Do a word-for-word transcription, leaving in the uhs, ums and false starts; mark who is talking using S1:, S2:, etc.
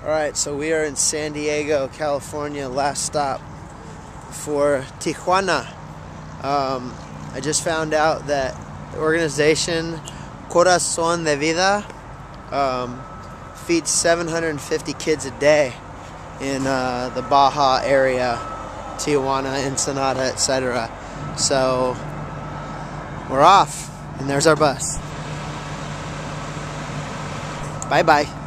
S1: Alright, so we are in San Diego, California, last stop for Tijuana. Um, I just found out that the organization Corazón de Vida um, feeds seven hundred fifty kids a day in uh, the Baja area, Tijuana, Ensenada, et cetera. So we're off, and there's our bus. Bye bye.